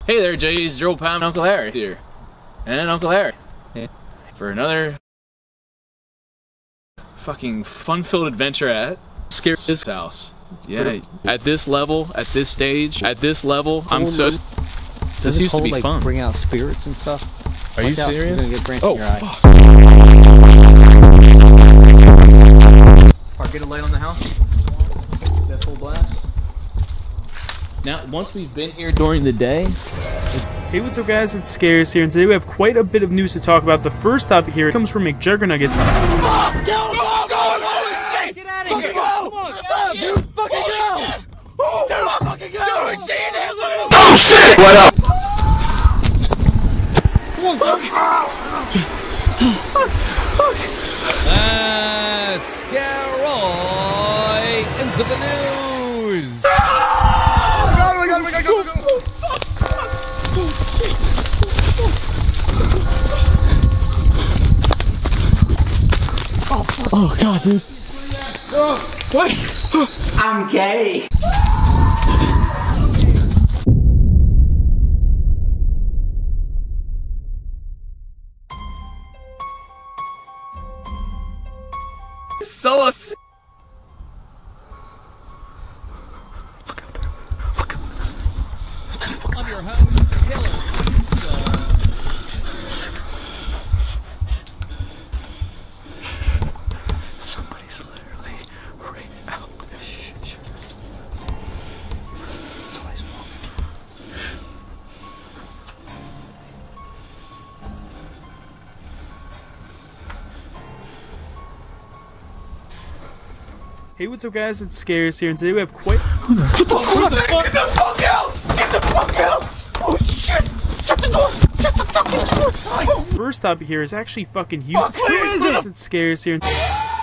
Hey there, Jay, 0 Pound Uncle Harry here. And Uncle Harry. Yeah. For another fucking fun-filled adventure at Scarce's house. Yeah, at this level, at this stage, at this level, I'm so... This used to be fun. Bring out spirits and stuff. Are you serious? You're gonna get oh, in your fuck. Park, get a light on the house. That full blast. Now, once we've been here during the day... Hey, what's up guys, it's Scarce here, and today we have quite a bit of news to talk about. The first topic here comes from McJuggerNuggets. Get out of here! Come on, you fucking go! Fucking go! Oh shit! What up? Let's get right into the news! Oh god, dude. What? I'm gay. So I'm your host, Killer Keemstar. Somebody's literally right out there. Somebody's walking. Hey, what's up guys, it's Scarce here, and today we have quite... What the fuck? Get the fuck out! Get the fuck out! Oh shit! Shut the door! Shut the fucking door! First topic here is actually fucking huge. Fuck, who is it? It's Scarce here.